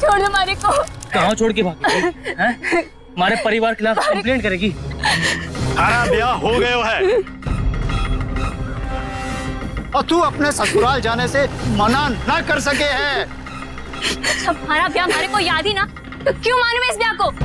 छोड़ दो हमारे को। कहाँ छोड़ के भागी? हमारे परिवार के खिलाफ कंप्लेंट करेगी। हमारा ब्याह हो गया है और तू अपने ससुराल जाने से मना ना कर सके है। हमारा ब्याह हमारे को याद ही ना, तो क्यों मानूं मैं इस ब्याह को?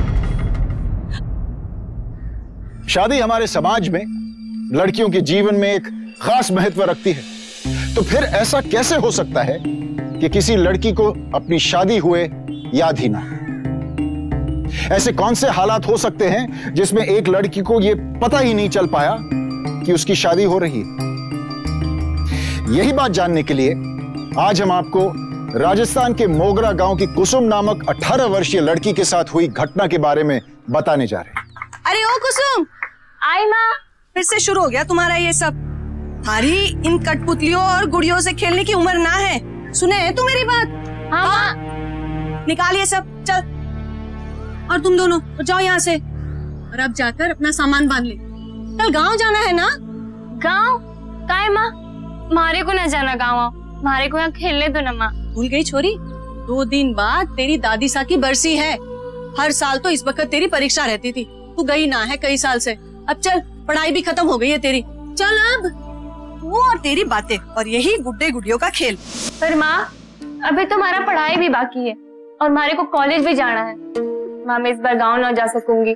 शादी हमारे समाज में लड़कियों के जीवन में एक खास महत्व रखती है, तो फिर ऐसा कैसे हो सकता है कि किसी लड़की को अपनी शादी हुए याद ही ना? ऐसे कौन से हालात हो सकते हैं जिसमें एक लड़की को यह पता ही नहीं चल पाया कि उसकी शादी हो रही है? यही बात जानने के लिए आज हम आपको राजस्थान के मोगरा गांव की कुसुम नामक 18 वर्षीय लड़की के साथ हुई घटना के बारे में बताने जा रहे हैं। अरे ओ कुसुम, आई माँ, फिर से शुरू हो गया तुम्हारा ये सब। हमारी इन कठपुतलियों और गुड़ियों से खेलने की उम्र ना है। सुने है तू मेरी बात? हाँ माँ। निकाल ये सब, चल। और तुम दोनों जाओ यहाँ से, और अब जाकर अपना सामान बांध ले। कल गांव जाना है ना? गांव? काहे माँ? हमारे को न जाना गाँव, हमारे को यहाँ खेलने दो ना माँ। भूल गई छोरी? 2 दिन बाद तेरी दादी सा की बरसी है। हर साल तो इस वक्त तेरी परीक्षा रहती थी, तू गई ना है कई साल से। अब चल, पढ़ाई भी खत्म हो गई है तेरी, चल अब। वो और तेरी बातें और यही गुड्डे गुड़ियों का खेल। पर माँ, अभी तो हमारा पढ़ाई भी बाकी है और हमारे को कॉलेज भी जाना है। माँ, मैं इस बार गांव ना जा सकूंगी,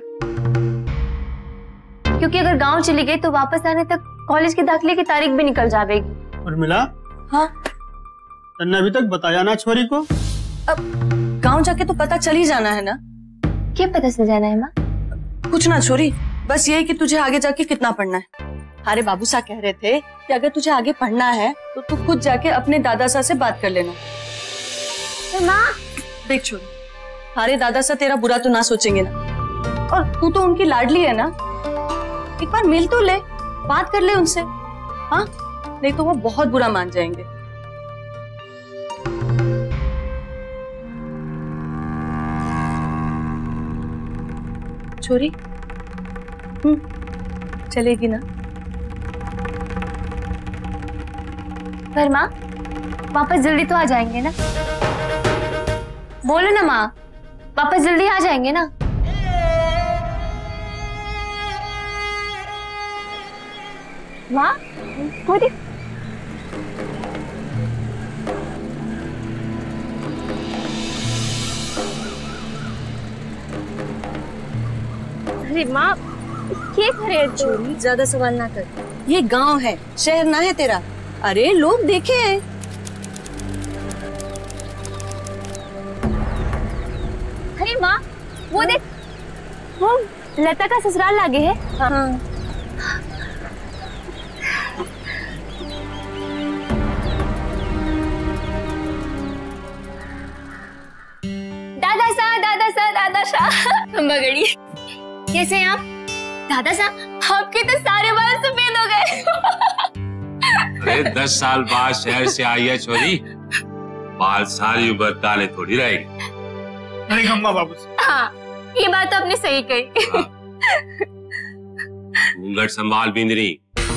क्योंकि अगर गांव चली गई तो वापस आने तक कॉलेज के दाखिले की तारीख भी निकल जाएगी। उर्मिला, हाँ तन्ने अभी तक बताया ना छोरी को? अब गांव जाके तो पता चल ही जाना है ना। क्या पता चल जाना है माँ? कुछ ना छोरी, बस ये कि तुझे आगे जाके कितना पढ़ना है। हमारे बाबू सा कह रहे थे कि अगर तुझे आगे पढ़ना है तो तू खुद जाके अपने दादा सा से बात कर लेना। तो माँ देख छोरी, हमारे दादा सा तेरा बुरा तो ना सोचेंगे ना, और तू तो उनकी लाडली है ना। एक बार मिल तो ले, बात कर ले उनसे, हाँ? नहीं तो वो बहुत बुरा मान जाएंगे। छोरी, चलेगी ना? पर माँ, वापस जल्दी तो आ जाएंगे ना? बोलो ना माँ, वापस जल्दी आ जाएंगे ना? माँ, वो देख। अरे माँ, क्या करे छोरी, ज्यादा सवाल ना कर। ये गांव है, शहर ना है तेरा। अरे लोग देखे हैं। अरे माँ, वो देख, वो लता का ससुराल लागे है। हाँ। दादा सा, दादा सा, दादा सा। बगड़ी, कैसे हैं आप? दादा सा, आपके तो सारे बाल सफेद हो गए। अरे 10 साल बाद शहर से आई है छोरी, बाल सारी उम्र काले थोड़ी रहेगी। अरे अम्मा बाबू। हाँ, ये बात तो आपने सही कही। घूंघट संभाल बिंदरी।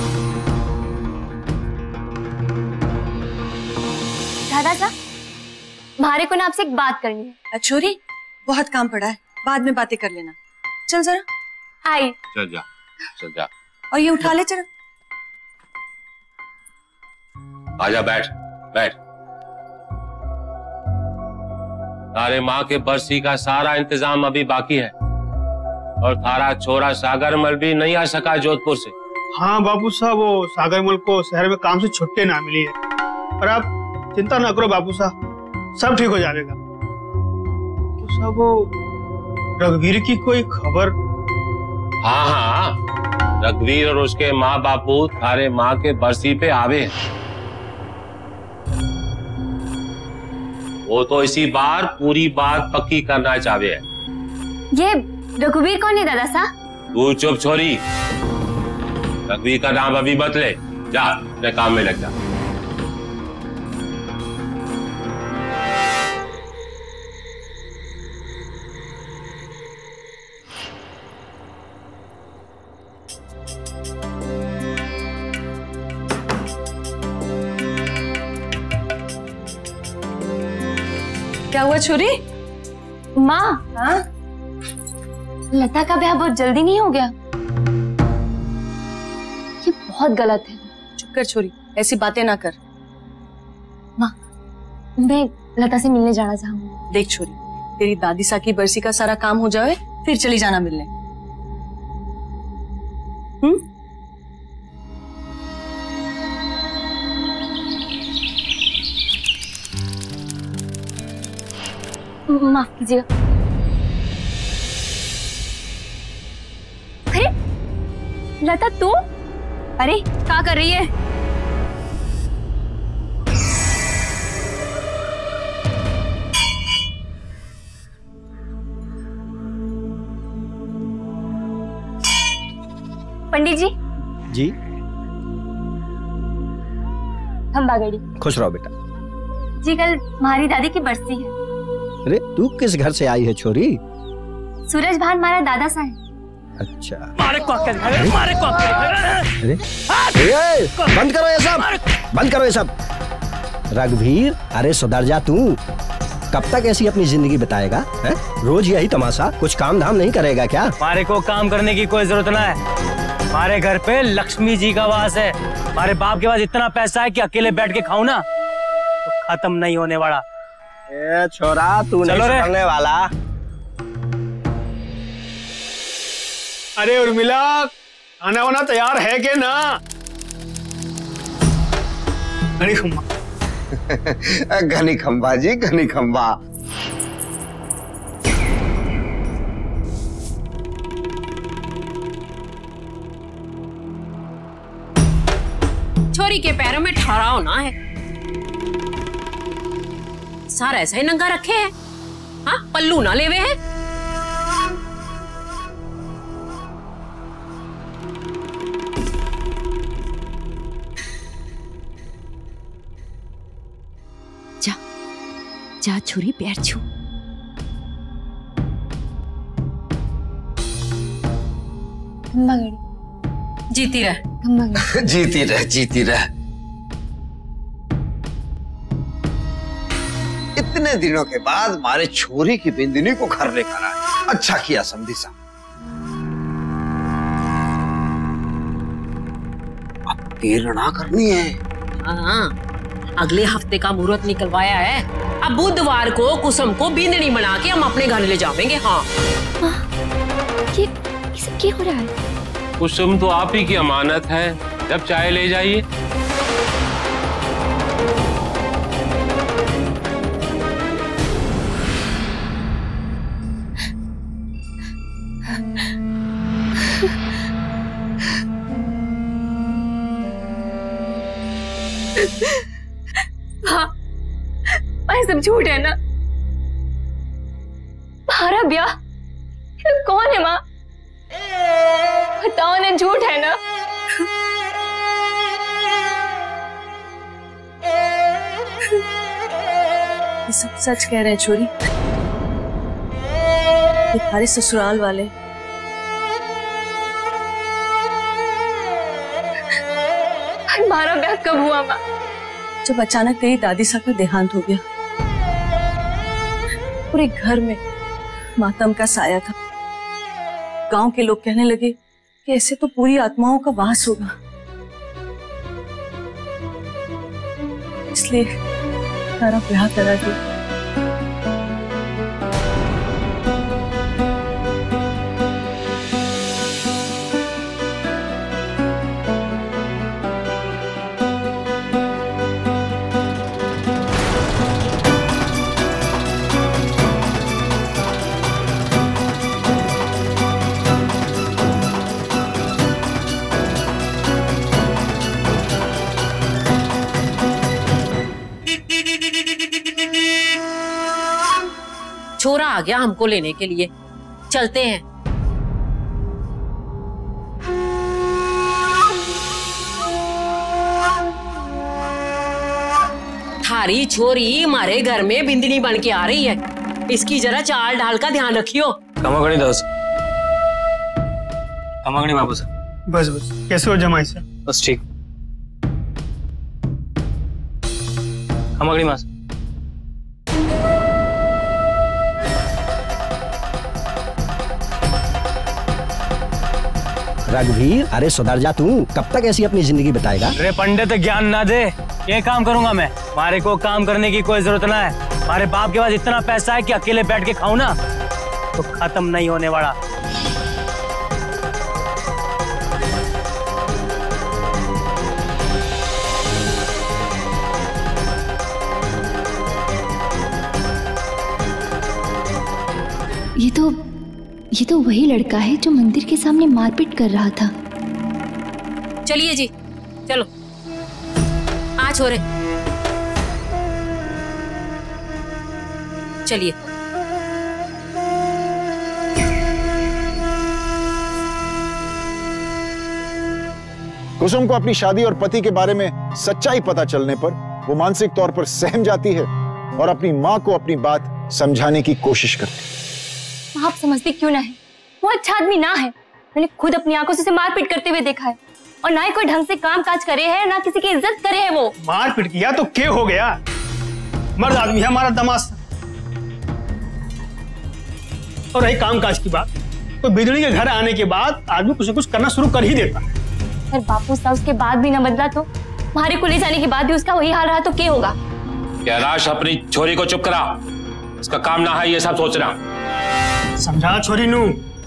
दादा सा, हमारे को ना आपसे एक बात करनी है। छोरी, बहुत काम पड़ा है, बाद में बातें कर लेना। चल जरा। आई। चल जा, चल जा। और ये उठा ले जरा। आजा, बैठ बैठ। तारे माँ के बरसी का सारा इंतजाम अभी बाकी है, और तारा छोरा सागरमल भी नहीं आ सका जोधपुर से। हाँ बाबू साहब, वो सागरमल को शहर में काम से छुट्टी ना मिली है। और आप चिंता ना करो बाबू साहब, सब ठीक हो जाएगा। तो सब वो रघुवीर की कोई खबर? हाँ हाँ, रघुवीर और उसके माँ बापू थारे माँ के बरसी पे आवे हैं। वो तो इसी बार पूरी बात पक्की करना चाहे है। ये रघुवीर कौन है दादा सा? तू चुप छोरी, रघुवीर का नाम अभी मत ले, जा अपने काम में लग जा। क्या हुआ छोरी? माँ, हाँ? लता का ब्याह बहुत जल्दी नहीं हो गया? ये बहुत गलत है। चुप कर छोरी, ऐसी बातें ना कर। माँ, मैं लता से मिलने जाना चाहूंगी। देख छोरी, तेरी दादी सा की बरसी का सारा काम हो जाए फिर चली जाना मिलने। माफ कीजिएगा। अरे लता, तू? अरे क्या कर रही है? पंडित जी। जी। हम बागड़ी। खुश रहो बेटा। जी, कल हमारी दादी की बरसी है। अरे तू किस घर से आई है छोरी? सूरज भान हमारा दादा सा है। अच्छा। मारे को अक्ल, मारे को अक्ल। अरे बंद करो ये सब, बंद करो ये सब। रघुवीर, अरे सुधर जा तू। कब तक ऐसी अपनी जिंदगी बिताएगा? है? रोज यही तमाशा, कुछ काम धाम नहीं करेगा क्या? मारे को काम करने की कोई जरूरत ना है। हमारे घर पे लक्ष्मी जी का वास है। हमारे बाप के पास इतना पैसा है कि अकेले बैठ के खाऊं ना तो खत्म नहीं होने वाला। ए छोरा, तू नहीं संभलने वाला। अरे उर्मिला, खाना वाना तैयार है कि ना? घनी खम्बा। घनी खम्बा जी, घनी खम्बा। छोरी के पैरों में ठहराव ना है। सारा ऐसा ही नंगा रखे हैं। हाँ, पल्लू ना लेवे हैं। जा जा छोरी, पैर छू। जीती रह। जीती रह, जीती रह। इतने दिनों के बाद हमारे छोरी की बिंदिनी को घर लेकर आए। अच्छा किया समधी साहब। अब प्रेरणा करनी है। हाँ, अगले हफ्ते का मुहूर्त निकलवाया है। अब बुधवार को कुसुम को बिंदनी बना के हम अपने घर ले जाएंगे। हाँ, ये सब क्या हो रहा है? कुसुम तो आप ही की अमानत है, जब चाहे ले जाइए। हाँ, सब झूठ है ना? हमारा ब्याह कौन है माँ? बताओ ना, झूठ है ना? ये सब सच कह रहे हैं छोरी। ये तुम्हारे ससुराल वाले। हमारा ब्याह कब हुआ माँ? जब अचानक तेरी दादी सा का देहांत हो गया। पूरे घर में मातम का साया था। गांव के लोग कहने लगे कि ऐसे तो पूरी आत्माओं का वास होगा, इसलिए सारा ब्याह करा दिया। छोरा आ गया हमको लेने के लिए। चलते हैं। थारी छोरी हमारे घर में बिंदनी बन के आ रही है। इसकी जरा चाल ढाल का ध्यान रखियो। कमागणी दास, कमागणी बाबू साहब। बस बस, कैसे हो जमाई से? बस ठीक। कमागणी मास। रघुवीर, अरे सुधर जा तू, कब तक ऐसी अपनी जिंदगी बिताएगा? अरे पंडित ज्ञान ना दे, ये काम करूंगा मैं। हमारे को काम करने की कोई जरूरत ना है। हमारे बाप के पास इतना पैसा है कि अकेले बैठ के खाऊं ना तो खत्म नहीं होने वाला। ये तो वही लड़का है जो मंदिर के सामने मारपीट कर रहा था। चलिए जी, चलो आ छोरे, चलिए। कुसुम को अपनी शादी और पति के बारे में सच्चाई पता चलने पर वो मानसिक तौर पर सहम जाती है और अपनी मां को अपनी बात समझाने की कोशिश करती है। आप समझते क्यों ना है? वो अच्छा आदमी ना है। मैंने खुद अपनी आंखों से मारपीट करते हुए देखा है और ना ही कोई ढंग से काम काज करे है, ना किसी की इज्जत करे है। वो मारपीट किया तो क्या हो गया? मर्द आदमी है हमारा दमाद। और रही काम काज की बात, तो बिजली के घर आने के बाद आदमी कुछ न कुछ करना शुरू कर ही देता है। अगर बापू साहब उसके बाद भी न बदला तो, हमारे को ले जाने के बाद भी उसका वही हाल रहा तो क्या होगा? कैलाश, अपनी छोरी को चुप करा। इसका काम ना है ये सब सोचना। समझा छोरी नू।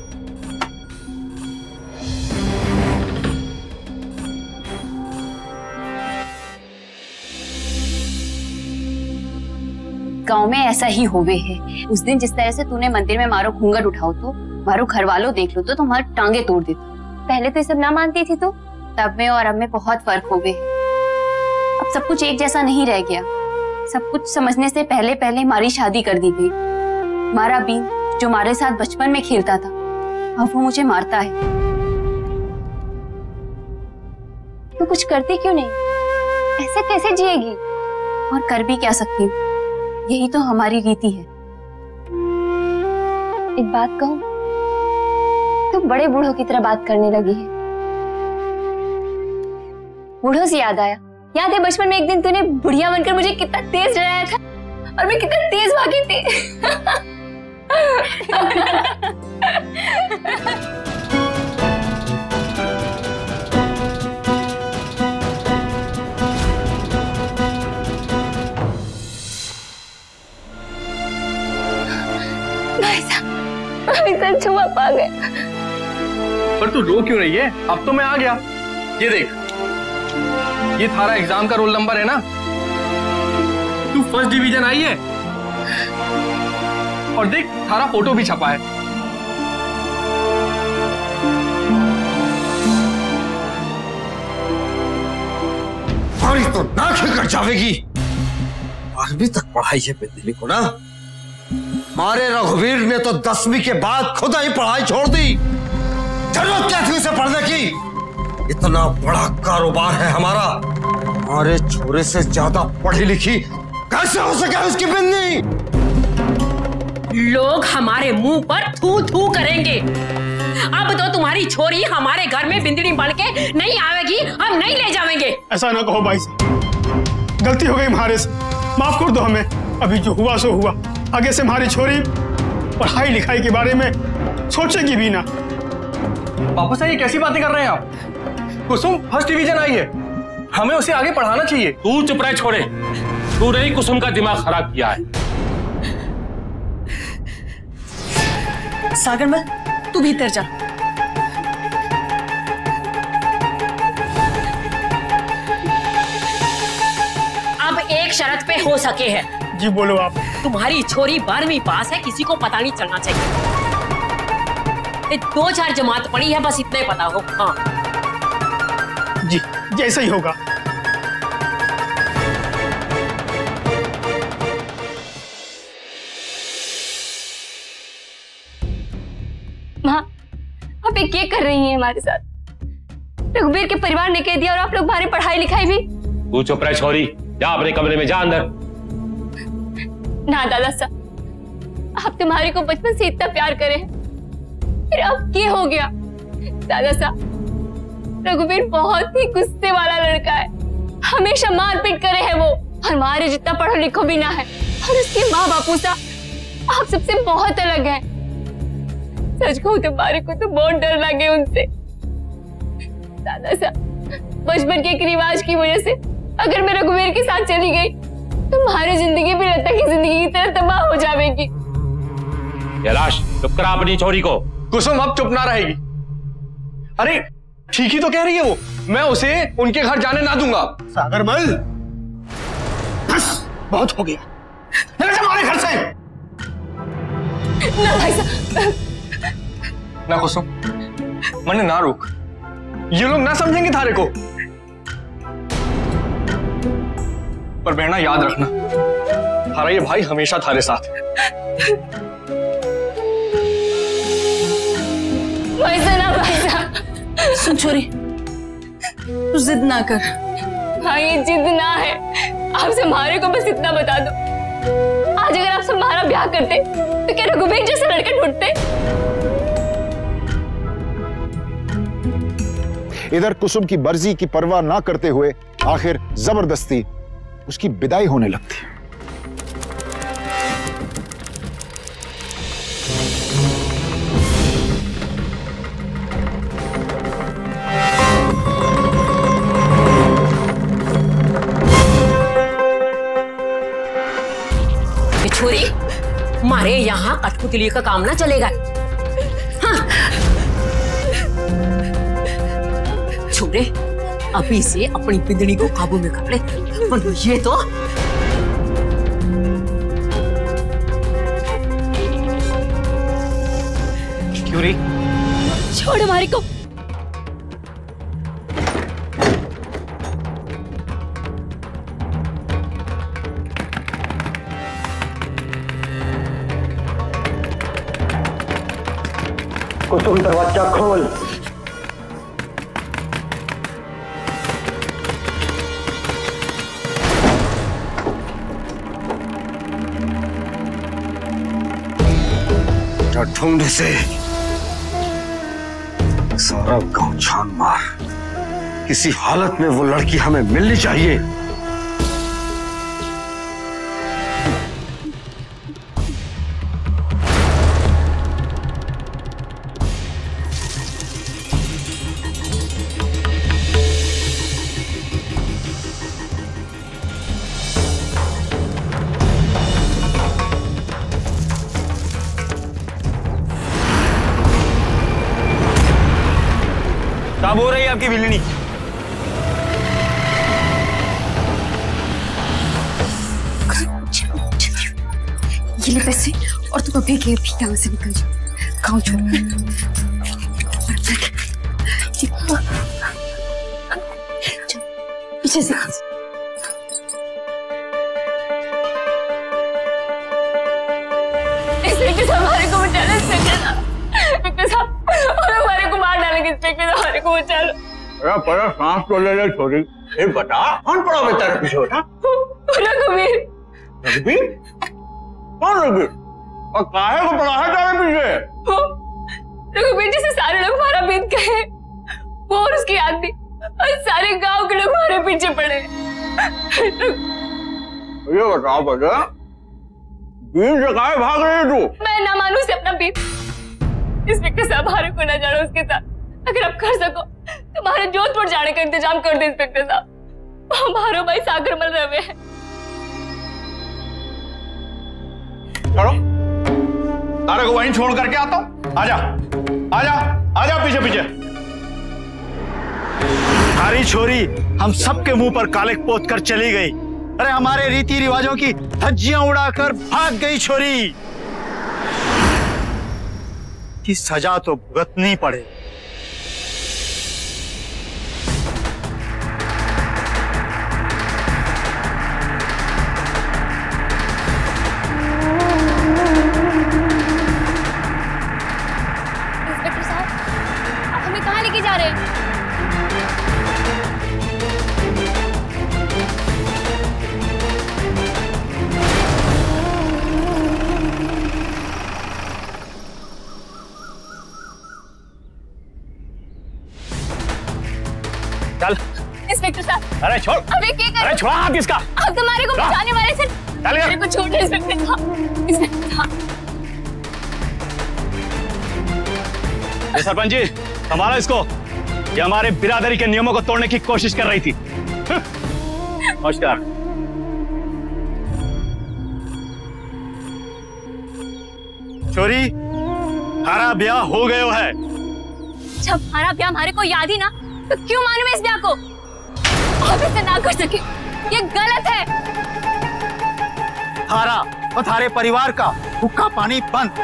गांव में ऐसा ही होवे है। उस दिन जिस तरह से तूने मंदिर में मारो घूंघट उठाओ तो मारो घर वालों देख लो तो तुम्हारी टांगे तोड़ देते। पहले तो ये सब ना मानती थी तो, तब में और अब में बहुत फर्क हो गए। अब सब कुछ एक जैसा नहीं रह गया। सब कुछ समझने से पहले पहले हमारी शादी कर दी गई। हमारा बीन जो हमारे साथ बचपन में खेलता था अब वो मुझे मारता है। तू कुछ करती क्यों नहीं? ऐसे कैसे जिएगी? और कर भी क्या सकती हूँ, यही तो हमारी रीति है। एक बात कहूं, तू बड़े बूढ़ों की तरह बात करने लगी है। बूढ़ों से याद आया, याद है बचपन में एक दिन तूने बुढ़िया बनकर मुझे कितना तेज डराया था और मैं कितना तेज भागी थी। भाई साहब छुआ पा गए। पर तू रो क्यों रही है? अब तो मैं आ गया। ये देख, ये थारा एग्जाम का रोल नंबर है ना। तू फर्स्ट डिवीजन आई है और देख थारा फोटो भी छपा है। हमारी तो नाक कट जाएगी। अभी तक पढ़ाई है बिजली को ना। हमारे रघुवीर ने तो 10वीं के बाद खुद ही पढ़ाई छोड़ दी। जरूरत क्या थी उसे पढ़ने की? इतना बड़ा कारोबार है हमारा। हमारे छोरे से ज्यादा पढ़ी लिखी कैसे हो सके उसकी बिन्नी? लोग हमारे मुंह पर थू थू करेंगे। अब तो तुम्हारी छोरी हमारे घर में बिंदड़ी बन के नहीं आवेगी, हम नहीं ले जाएंगे। ऐसा ना कहो भाई साहब, गलती हो गई हमारे से, माफ कर दो हमें। अभी जो हुआ सो हुआ। आगे से हमारी छोरी पढ़ाई लिखाई के बारे में सोचेगी भी ना। पापा साहब ये कैसी बातें कर रहे हैं आप? कुसुम फर्स्ट डिवीजन आई है, हमें उसे आगे पढ़ाना चाहिए। तू चुप रहे छोड़े, तू नहीं कुसुम का दिमाग खराब किया है। सागरमल तू भीतर जा। अब एक शर्त पे हो सके है। जी बोलो आप। तुम्हारी छोरी 12वीं पास है, किसी को पता नहीं चलना चाहिए। 2-4 जमात पड़ी है, बस इतना ही पता हो। हाँ जी, जैसा ही होगा। माँ, आप ये क्या कर रही हैं हमारे साथ? रघुवीर के परिवार ने कह दिया और आप लोग हमारी पढ़ाई लिखाई भी। तू चुप रहे छोरी, जा अपने कमरे में, जा अंदर। ना दादा साहब, आप तुम्हारी को बचपन से इतना प्यार करे हैं, फिर अब क्या हो गया? दादा साहब, रघुवीर बहुत ही गुस्से वाला लड़का है। हमेशा मारपीट करे है वो, और हमारे जितना पढ़ो लिखो भी ना है। और उसके माँ बापू साहब आप सबसे बहुत अलग हैं। सच कहूं तुम्हारे को तो बहुत डर लगे उनसे। दादा साहब, बचपन के एक रिवाज की वजह से अगर मैं रघुवीर के साथ चली गई तो हमारी जिंदगी भी लता की जिंदगी की तरह तबाह हो जाएगी। कैलाश, चुप करा अपनी छोरी को। कुसुम अब चुप ना रहेगी। अरे ठीक ही तो कह रही है वो, मैं उसे उनके घर जाने ना दूंगा। सागरमल, बस बहुत हो गया, निकल जा हमारे घर से। ना भाई साहब, ना कुसुम, मैंने ना रोक, ये लोग ना समझेंगे थारे को। पर बहना याद रखना, थारा ये भाई हमेशा थारे साथ है। भाई साहब, सुन छोरी, तू जिद ना कर। हाँ ये जिद ना है, आपसे हमारे को बस इतना बता दो, आज अगर आपसे हमारा ब्याह करते तो क्या रघुवीर जैसे लड़के ढूंढते? इधर कुसुम की मर्जी की परवाह ना करते हुए आखिर जबरदस्ती उसकी विदाई होने लगती है। छोरी, मारे यहाँ कठपुतली का काम ना चलेगा। हाँ। छोरे, अभी से अपनी बिंदनी को काबू में कर ले, वरना ये तो क्यों रे? छोड़ हमारे को। कुसुम दरवाजा खोल। ढूंढे से सारा गांव छान मार, किसी हालत में वो लड़की हमें मिलनी चाहिए। कब हो रही है आपकी बिल्ली? ये ले पैसे और तुम अभी के भी यहाँ से निकल जाओ, गाँव छोड़। पीछे से हमारे को बचा लो, इंस्पेक्टर साहब, और हमारे को मार डालेंगे। इंस्पेक्टर साहब, हमारे को बचा लो। पड़ा सांस तो ले ले छोरी। ये बता, कौन पड़ा हुआ तेरे पीछे? बेटा रघुवीर। रघुवीर? कौन रघुवीर? और काहे को पड़ा है तेरे पीछे? रघुवीर जैसे सारे लोग हमारा बीत गए, वो और उसकी आदमी और सारे गांव के लोग हमारे पीछे पड़े। ये बताओ बेटा, बीच से काहे भाग रही है तू? मैं ना मानू से अपना बीत। इंस्पेक्टर साहब, हमारे को ना जानो उसके साथ। अगर आप कर सको तो हमारे जोधपुर जाने का इंतजाम कर दे इंस्पेक्टर साहब। हमारे भाई सागरमल रवे हैं। चलो, तारे को वहीं छोड़ करके आता हूँ। आजा, आजा, आजा पीछे पीछे। हमारी छोरी हम सबके मुंह पर कालिक पोत कर चली गई। अरे हमारे रीति रिवाजों की धज्जियां उड़ाकर भाग गई छोरी की सजा तो भुगतनी पड़े। इंस्पेक्टर साहब, आप हमें कहाँ लेके जा रहे हैं? चल। इंस्पेक्टर साहब, अरे छोड़। अबे क्या कर? अरे छोड़ा हाथ इसका। आप तुम्हारे को बचाने वाले थे। मेरे को छोड़ दे इंस्पेक्टर साहब। इंस्पेक्टर साहब। सरपंच जी, संभालो इसको। ये हमारे बिरादरी के नियमों को तोड़ने की कोशिश कर रही थी। नमस्कार। छोरी, हमारा ब्याह हो गयो है। जब हमारा ब्याह हमारे को याद ही ना, तो क्यों मानूं मैं इस ब्याह को? आप इसे ना कर सके, ये गलत है। थारा और थारे परिवार का हुक्का पानी बंद।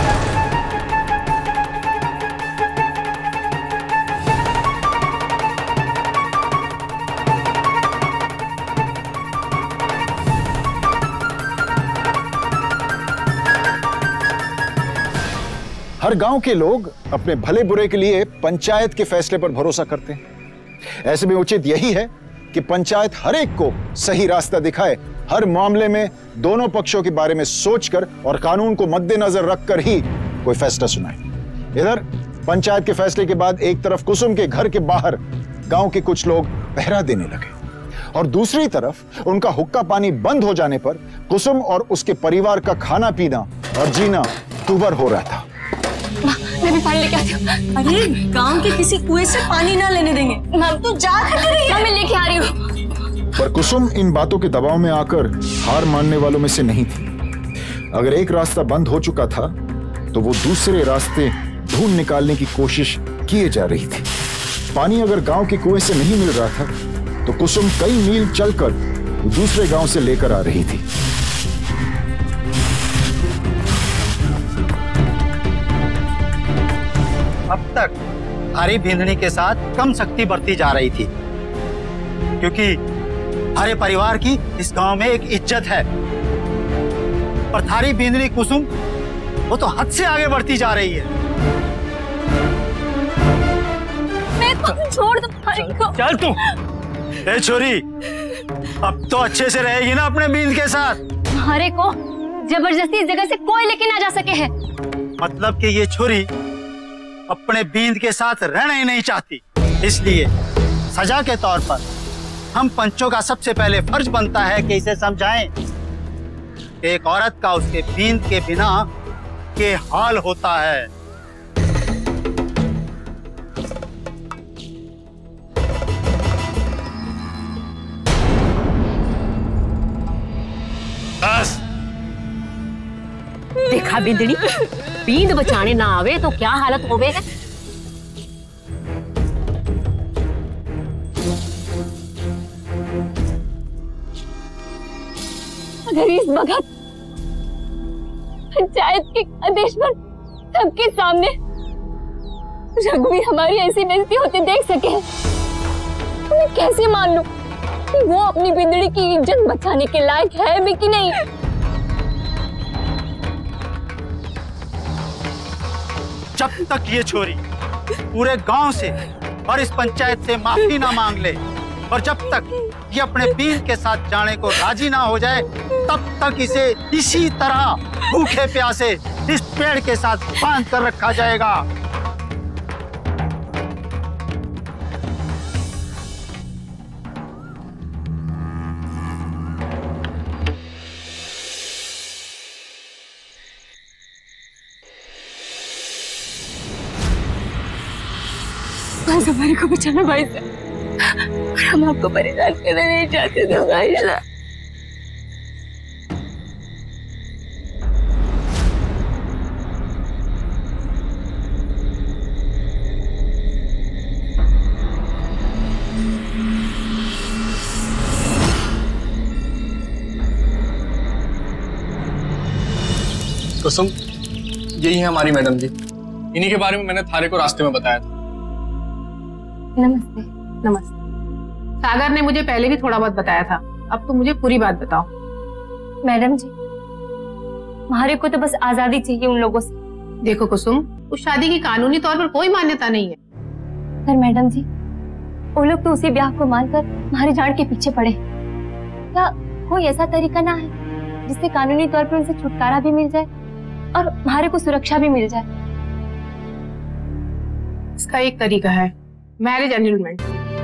हर गांव के लोग अपने भले बुरे के लिए पंचायत के फैसले पर भरोसा करते हैं। ऐसे में उचित यही है कि पंचायत हर एक को सही रास्ता दिखाए, हर मामले में दोनों पक्षों के बारे में सोचकर और कानून को मद्देनजर रखकर ही कोई फैसला सुनाए। इधर पंचायत के फैसले के बाद एक तरफ कुसुम के घर के बाहर गांव के कुछ लोग पहरा देने लगे और दूसरी तरफ उनका हुक्का पानी बंद हो जाने पर कुसुम और उसके परिवार का खाना पीना और जीना दुभर हो रहा था। मैं भी पानी लेके आती हूँ। अरे गांव के किसी कुएं से पानी ना लेने देंगे। हम तो जा रही है। मैं लेके आ रही हूँ। पर कुसुम इन बातों के दबाव में आकर हार मानने वालों में से नहीं थी। अगर एक रास्ता बंद हो चुका था तो वो दूसरे रास्ते ढूंढ निकालने की कोशिश किए जा रही थी। पानी अगर गांव के कुएं से नहीं मिल रहा था तो कुसुम कई मील चलकर दूसरे गांव से लेकर आ रही थी। अब तक हरी भिंदनी के साथ कम सख्ती बरती जा रही थी क्योंकि हरे परिवार की इस गांव में एक इज्जत है, पर थारी भिंदनी कुसुम वो तो हद से आगे बढ़ती जा रही है। मैं तो छोड़ दो भाई को। चल तू। ए छोरी, अब तो अच्छे से रहेगी ना अपने बींद के साथ? हरे को जबरदस्ती इस जगह से कोई लेके ना जा सके है। मतलब कि ये छोरी अपने बींद के साथ रहना ही नहीं चाहती, इसलिए सजा के तौर पर हम पंचों का सबसे पहले फर्ज बनता है कि इसे समझाएं कि एक औरत का उसके बींद के बिना के हाल होता है। बस देखा बिंदनी, बींद बचाने ना आवे तो क्या हालत होवे है। अगर इस वक्त पंचायत के आदेश पर सबके सामने रघुवीर हमारी ऐसी बेइज्जती होती देख सके, तो मैं कैसे मान लूं कि वो अपनी बिंदड़ी की इज्जत बचाने के लायक है भी कि नहीं। जब तक ये छोरी पूरे गांव से और इस पंचायत से माफी ना मांग ले और जब तक ये अपने बीन के साथ जाने को राजी ना हो जाए, तब तक इसे इसी तरह भूखे प्यासे इस पेड़ के साथ बांध कर रखा जाएगा। बस हमारे को बचाना भाई साहब, हम आपको परेशान करना नहीं चाहते थे भाई साहब। कुसुम, यही है हमारी मैडम जी। इन्हीं के बारे में मैंने थारे को रास्ते में बताया था। नमस्ते। नमस्ते। सागर ने मुझे पहले भी थोड़ा बहुत बताया था, अब तो मुझे पूरी बात बताओ। मैडम जी, हमारे को तो बस आजादी चाहिए उन लोगों से। देखो कुसुम, उस शादी की कानूनी तौर पर कोई मान्यता नहीं है। पर मैडम जी, वो लोग तो उसी ब्याह को मानकर हमारे जान के पीछे पड़े। क्या कोई ऐसा तरीका ना है जिससे कानूनी तौर पर उनसे छुटकारा भी मिल जाए और हमारे को सुरक्षा भी मिल जाए? इसका एक तरीका है, मैरिज एन्यूलमेंट।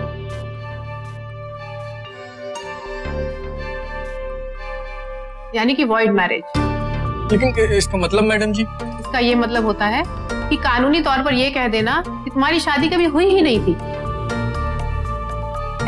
यानी कि वॉइड मैरिज। लेकिन इसका मतलब मैडम जी? इसका ये मतलब होता है कि कानूनी तौर पर ये कह देना कि तुम्हारी शादी कभी हुई ही नहीं थी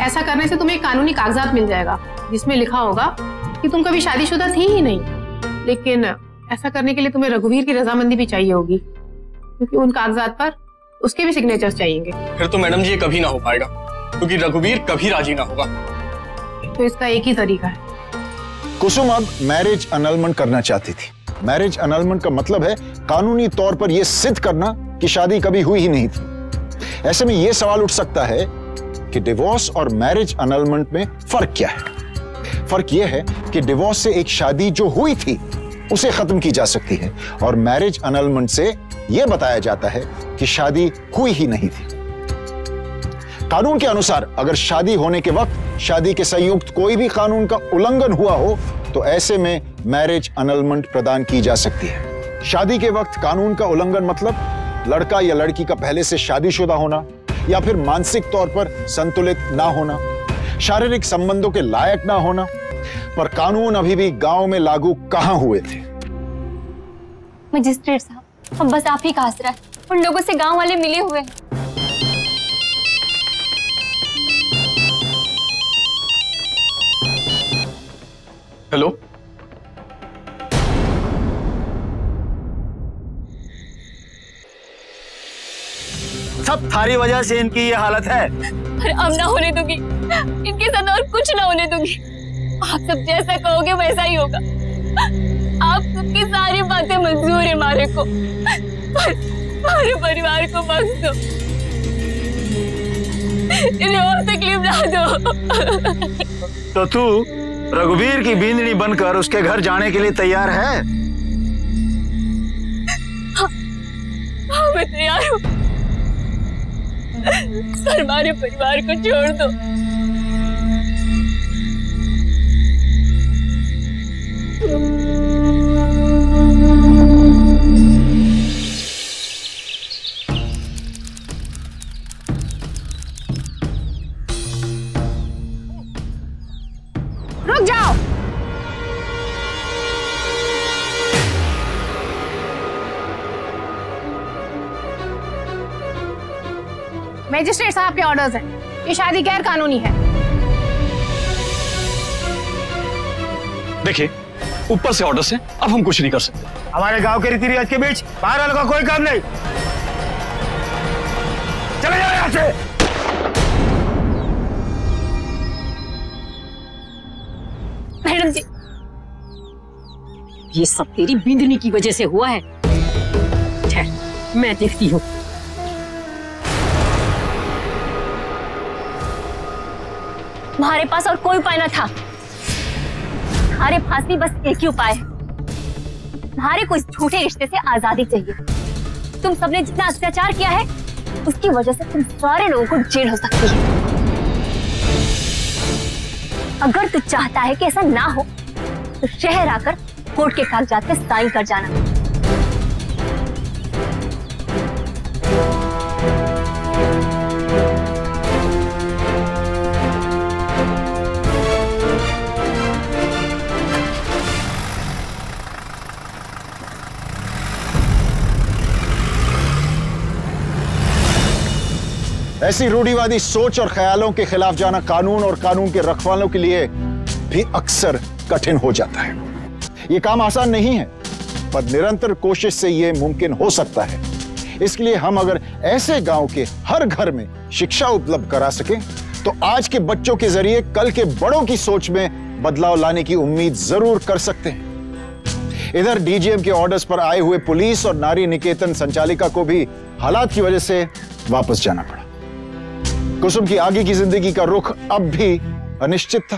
ऐसा करने से तुम्हें एक कानूनी कागजात मिल जाएगा जिसमें लिखा होगा कि तुम कभी शादीशुदा थी ही नहीं। लेकिन ऐसा करने के लिए तुम्हें रघुवीर की रजामंदी भी चाहिए होगी, क्योंकि उन कागजात पर उसके भी सिग्नेचर्स चाहिएंगे। फिर तो मैडम जी ये कभी ना हो पाएगा, क्योंकि रघुवीर कभी राजी ना होगा। तो इसका एक ही तरीका है। कुसुम अब मैरिज अनलमेंट करना चाहती थी। मैरिज अनलमेंट का मतलब है कानूनी तौर पर यह सिद्ध करना कि शादी कभी हुई ही नहीं थी। ऐसे में यह सवाल उठ सकता है कि डिवोर्स और मैरिज अनलमेंट में फर्क क्या है। फर्क यह है कि डिवोर्स से एक शादी जो हुई थी उसे खत्म की जा सकती है, और मैरिज अनलमेंट से यह बताया जाता है कि शादी हुई ही नहीं थी। कानून के अनुसार अगर शादी होने के वक्त शादी के संयुक्त कोई भी कानून का उल्लंघन हुआ हो तो ऐसे में मैरिज अनलमेंट प्रदान की जा सकती है। शादी के वक्त कानून का उल्लंघन मतलब लड़का या लड़की का पहले से शादीशुदा होना, या फिर मानसिक तौर पर संतुलित ना होना, शारीरिक संबंधों के लायक ना होना। पर कानून अभी भी गांव में लागू कहां हुए थे। मजिस्ट्रेट साहब, अब बस आप ही का आसरा है। उन लोगों से गांव वाले मिले हुए हैं। हेलो, सब थारी वजह से इनकी ये हालत है। पर अब ना होने दूंगी, इनके साथ और कुछ ना होने दूंगी। आप सब जैसा कहोगे वैसा ही होगा। आप सबकी सारी बातें मंजूर है मारे को, पर हमारे परिवार को बख्श दो, इन्हें और तकलीफ ना दो। तो तू रघुवीर की बींदनी बनकर उसके घर जाने के लिए तैयार है? हाँ, मैं तैयार हूँ। सर, हमारे परिवार को छोड़ दो। रुक जाओ। मजिस्ट्रेट साहब के ऑर्डर्स हैं। ये शादी गैर कानूनी है। देखिए, ऊपर से ऑर्डर्स हैं, अब हम कुछ नहीं कर सकते। हमारे गांव के रीति रिवाज के बीच बाहर वालों का कोई काम नहीं। चले जाओ यहाँ से। मैडम जी, ये सब तेरी बिंदनी की वजह से हुआ है। ठहर, मैं देखती हूँ। हमारे पास और कोई उपाय न था। हमारे पास भी बस एक ही उपाय है। हमारे को इस झूठे रिश्ते से आजादी चाहिए। तुम सबने जितना अत्याचार किया है उसकी वजह से तुम सारे लोगों को जेल हो सकती है। अगर तू चाहता है कि ऐसा ना हो तो शहर आकर कोर्ट के कागजात पे साइन कर जाना। ऐसी रूढ़िवादी सोच और ख्यालों के खिलाफ जाना कानून और कानून के रखवालों के लिए भी अक्सर कठिन हो जाता है। यह काम आसान नहीं है, पर निरंतर कोशिश से यह मुमकिन हो सकता है। इसलिए हम अगर ऐसे गांव के हर घर में शिक्षा उपलब्ध करा सकें तो आज के बच्चों के जरिए कल के बड़ों की सोच में बदलाव लाने की उम्मीद जरूर कर सकते हैं। इधर डीजीएम के ऑर्डर्स पर आए हुए पुलिस और नारी निकेतन संचालिका को भी हालात की वजह से वापस जाना पड़ा। कुसुम की आगे की जिंदगी का रुख अब भी अनिश्चित था।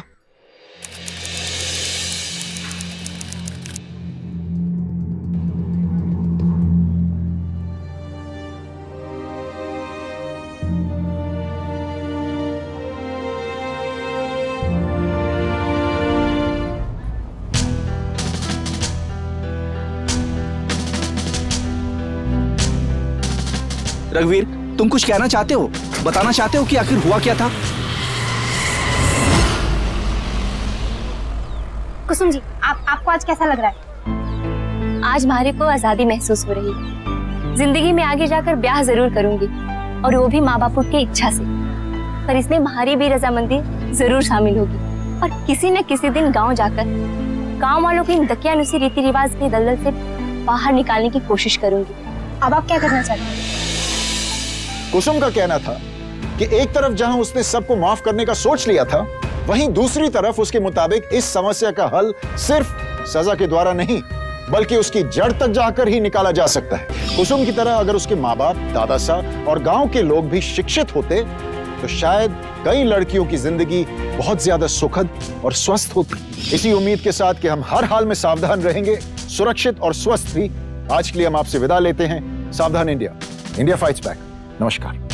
रघुवीर, तुम कुछ कहना चाहते हो? बताना चाहते हो कि आखिर हुआ क्या था? कुसुम जी, आपको आज कैसा लग रहा है? आज मारे को आजादी महसूस हो रही है। जिंदगी में आगे जाकर ब्याह जरूर करूंगी, और वो भी माँ बापू की इच्छा से। पर इसमें हमारी भी रजामंदी जरूर शामिल होगी और किसी न किसी दिन गांव जाकर गांव वालों को इन दकियानुसी रीति रिवाज के दलदल से बाहर निकालने की कोशिश करूंगी। अब आप क्या करना चाहते हैं? कुसुम का कहना था कि एक तरफ जहां उसने सबको माफ करने का सोच लिया था, वहीं दूसरी तरफ उसके मुताबिक इस समस्या का हल सिर्फ सजा के द्वारा नहीं बल्कि उसकी जड़ तक जाकर ही निकाला जा सकता है। कुसुम की तरह अगर उसके माँ बाप, दादा साहब और गांव के लोग भी शिक्षित होते तो शायद कई लड़कियों की जिंदगी बहुत ज्यादा सुखद और स्वस्थ होती। इसी उम्मीद के साथ कि हम हर हाल में सावधान रहेंगे, सुरक्षित और स्वस्थ भी, आज के लिए हम आपसे विदा लेते हैं। सावधान इंडिया, इंडिया फाइट्स बैक। नमस्कार।